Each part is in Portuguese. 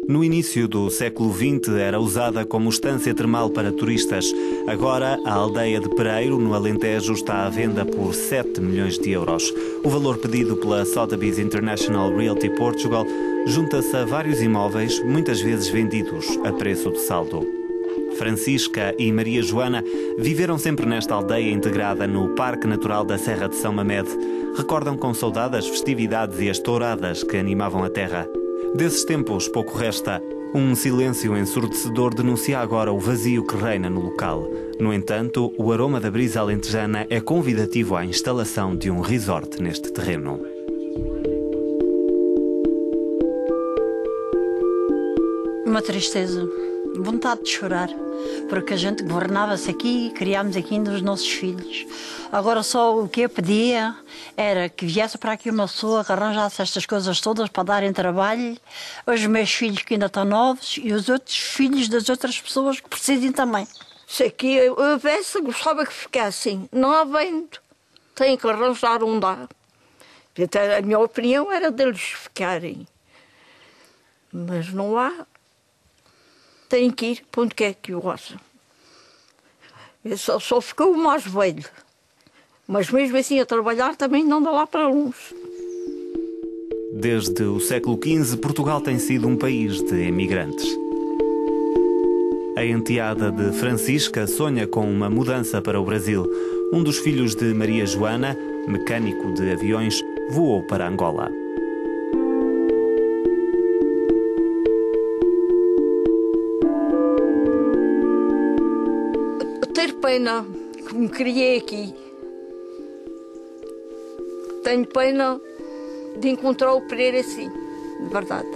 No início do século XX era usada como estância termal para turistas. Agora, a aldeia de Pereiro, no Alentejo, está à venda por 7 milhões de euros. O valor pedido pela Sotheby's International Realty Portugal junta-se a vários imóveis, muitas vezes vendidos a preço de saldo. Francisca e Maria Joana viveram sempre nesta aldeia integrada no Parque Natural da Serra de São Mamede. Recordam com saudade as festividades e as touradas que animavam a terra. Desses tempos pouco resta. Um silêncio ensurdecedor denuncia agora o vazio que reina no local. No entanto, o aroma da brisa alentejana é convidativo à instalação de um resort neste terreno. Uma tristeza, vontade de chorar, porque a gente governava-se aqui, criámos aqui ainda os nossos filhos. Agora só o que eu pedia era que viesse para aqui uma pessoa que arranjasse estas coisas todas para darem trabalho aos meus filhos que ainda estão novos e os outros filhos das outras pessoas que precisem também. Se aqui houvesse, gostava que ficassem. Não há vento. Tem que arranjar um dá. A minha opinião era deles ficarem. Mas não há. Tem que ir para onde quer que o gosta. Só ficou o mais velho. Mas mesmo assim a trabalhar também não dá lá para longe. Desde o século XV, Portugal tem sido um país de emigrantes. A enteada de Francisca sonha com uma mudança para o Brasil. Um dos filhos de Maria Joana, mecânico de aviões, voou para Angola. Ter pena que me criei aqui. Tenho pena de encontrar o Pereira assim, de verdade.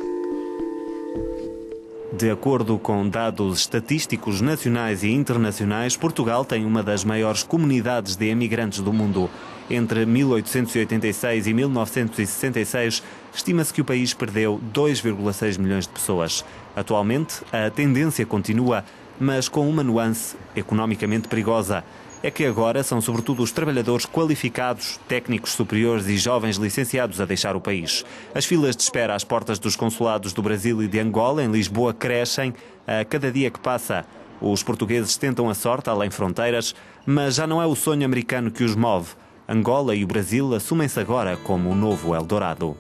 De acordo com dados estatísticos nacionais e internacionais, Portugal tem uma das maiores comunidades de emigrantes do mundo. Entre 1886 e 1966, estima-se que o país perdeu 2,6 milhões de pessoas. Atualmente, a tendência continua, mas com uma nuance economicamente perigosa. É que agora são sobretudo os trabalhadores qualificados, técnicos superiores e jovens licenciados a deixar o país. As filas de espera às portas dos consulados do Brasil e de Angola, em Lisboa, crescem a cada dia que passa. Os portugueses tentam a sorte além fronteiras, mas já não é o sonho americano que os move. Angola e o Brasil assumem-se agora como o novo Eldorado.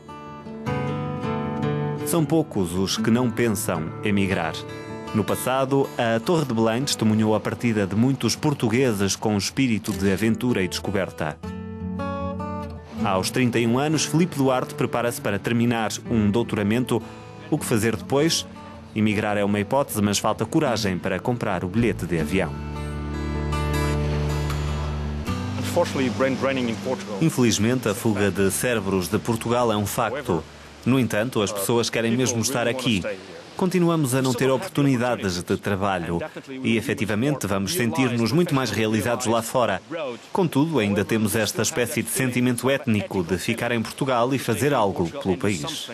São poucos os que não pensam emigrar. No passado, a Torre de Belém testemunhou a partida de muitos portugueses com espírito de aventura e descoberta. Aos 31 anos, Filipe Duarte prepara-se para terminar um doutoramento. O que fazer depois? Emigrar é uma hipótese, mas falta coragem para comprar o bilhete de avião. Infelizmente, a fuga de cérebros de Portugal é um facto. No entanto, as pessoas querem mesmo estar aqui. Continuamos a não ter oportunidades de trabalho e, efetivamente, vamos sentir-nos muito mais realizados lá fora. Contudo, ainda temos esta espécie de sentimento étnico de ficar em Portugal e fazer algo pelo país.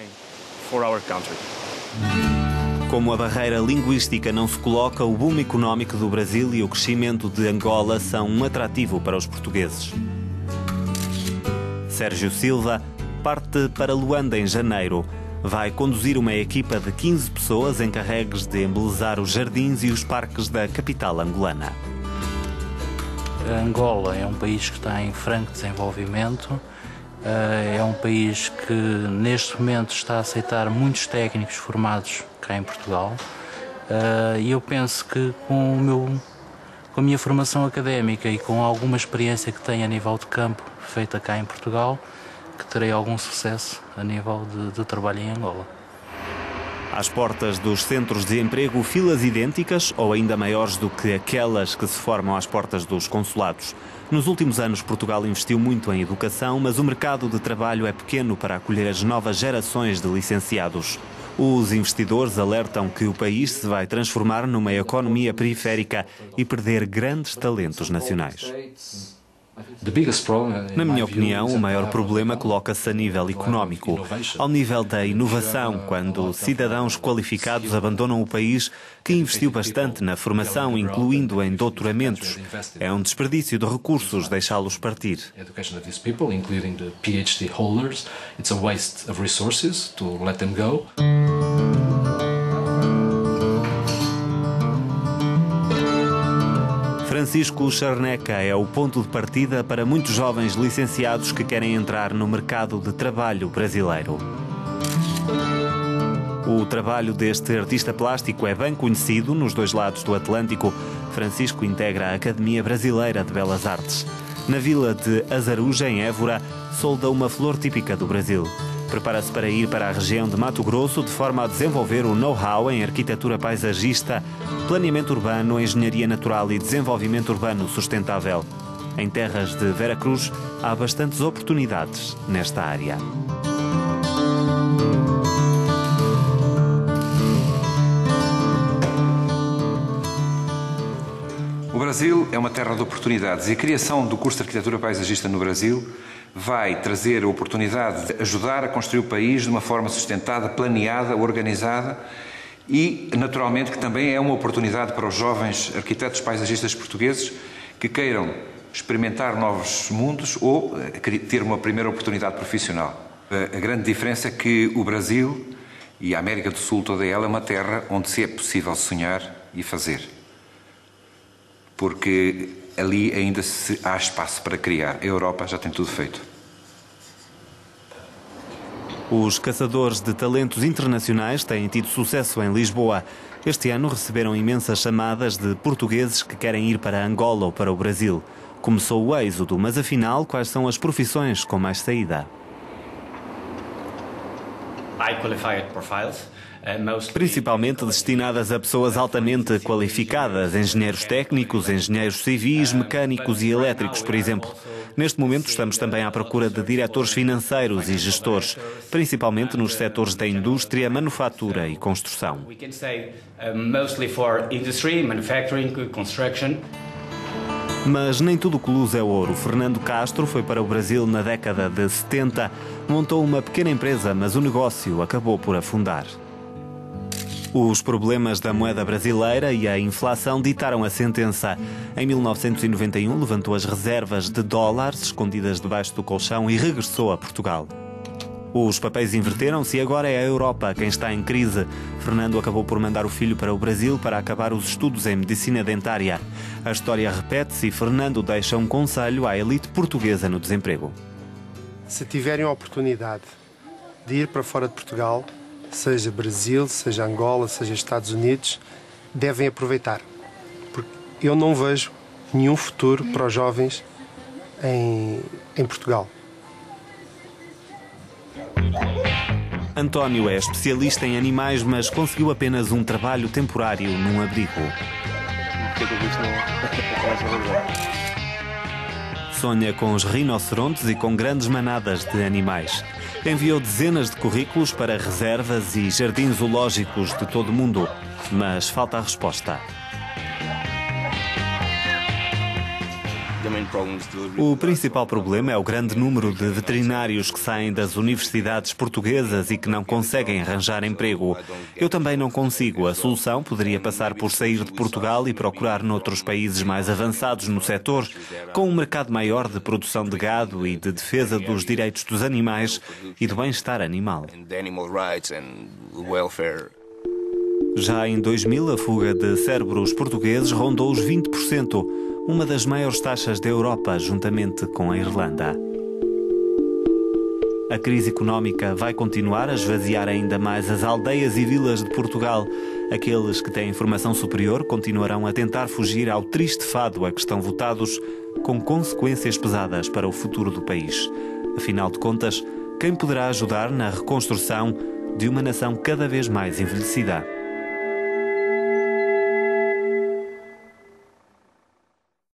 Como a barreira linguística não se coloca, o boom económico do Brasil e o crescimento de Angola são um atrativo para os portugueses. Sérgio Silva parte para Luanda em janeiro. Vai conduzir uma equipa de 15 pessoas encarregues de embelezar os jardins e os parques da capital angolana. Angola é um país que está em franco desenvolvimento. É um país que neste momento está a aceitar muitos técnicos formados cá em Portugal. E eu penso que com a minha formação académica e com alguma experiência que tenho a nível de campo feita cá em Portugal, que terei algum sucesso a nível de trabalho em Angola. Às portas dos centros de emprego, filas idênticas ou ainda maiores do que aquelas que se formam às portas dos consulados. Nos últimos anos, Portugal investiu muito em educação, mas o mercado de trabalho é pequeno para acolher as novas gerações de licenciados. Os investidores alertam que o país se vai transformar numa economia periférica e perder grandes talentos nacionais. Na minha opinião, o maior problema coloca-se a nível económico, ao nível da inovação, quando cidadãos qualificados abandonam o país que investiu bastante na formação, incluindo em doutoramentos. É um desperdício de recursos deixá-los partir. It's a waste of resources to let them go. Francisco Charneca é o ponto de partida para muitos jovens licenciados que querem entrar no mercado de trabalho brasileiro. O trabalho deste artista plástico é bem conhecido nos dois lados do Atlântico. Francisco integra a Academia Brasileira de Belas Artes. Na vila de Azaruja, em Évora, solda uma flor típica do Brasil. Prepara-se para ir para a região de Mato Grosso de forma a desenvolver o know-how em arquitetura paisagista, planeamento urbano, engenharia natural e desenvolvimento urbano sustentável. Em terras de Veracruz, há bastantes oportunidades nesta área. O Brasil é uma terra de oportunidades e a criação do curso de Arquitetura Paisagista no Brasil vai trazer a oportunidade de ajudar a construir o país de uma forma sustentada, planeada, organizada e, naturalmente, que também é uma oportunidade para os jovens arquitetos paisagistas portugueses que queiram experimentar novos mundos ou ter uma primeira oportunidade profissional. A grande diferença é que o Brasil e a América do Sul, toda ela, é uma terra onde se é possível sonhar e fazer. Porque ali ainda há espaço para criar. A Europa já tem tudo feito. Os caçadores de talentos internacionais têm tido sucesso em Lisboa. Este ano receberam imensas chamadas de portugueses que querem ir para Angola ou para o Brasil. Começou o êxodo, mas afinal, quais são as profissões com mais saída? Principalmente destinadas a pessoas altamente qualificadas, engenheiros técnicos, engenheiros civis, mecânicos e elétricos, por exemplo. Neste momento estamos também à procura de diretores financeiros e gestores, principalmente nos setores da indústria, manufatura e construção. Mas nem tudo que luz é ouro. Fernando Castro foi para o Brasil na década de 70, montou uma pequena empresa, mas o negócio acabou por afundar. Os problemas da moeda brasileira e a inflação ditaram a sentença. Em 1991 levantou as reservas de dólares escondidas debaixo do colchão e regressou a Portugal. Os papéis inverteram-se e agora é a Europa quem está em crise. Fernando acabou por mandar o filho para o Brasil para acabar os estudos em medicina dentária. A história repete-se e Fernando deixa um conselho à elite portuguesa no desemprego. Se tiverem a oportunidade de ir para fora de Portugal, seja Brasil, seja Angola, seja Estados Unidos, devem aproveitar. Porque eu não vejo nenhum futuro para os jovens em Portugal. António é especialista em animais, mas conseguiu apenas um trabalho temporário num abrigo. Sonha com os rinocerontes e com grandes manadas de animais. Enviou dezenas de currículos para reservas e jardins zoológicos de todo o mundo, mas falta a resposta. O principal problema é o grande número de veterinários que saem das universidades portuguesas e que não conseguem arranjar emprego. Eu também não consigo. A solução poderia passar por sair de Portugal e procurar noutros países mais avançados no setor, com um mercado maior de produção de gado e de defesa dos direitos dos animais e do bem-estar animal. Já em 2000, a fuga de cérebros portugueses rondou os 20%, uma das maiores taxas da Europa, juntamente com a Irlanda. A crise económica vai continuar a esvaziar ainda mais as aldeias e vilas de Portugal. Aqueles que têm formação superior continuarão a tentar fugir ao triste fado a que estão votados, com consequências pesadas para o futuro do país. Afinal de contas, quem poderá ajudar na reconstrução de uma nação cada vez mais envelhecida?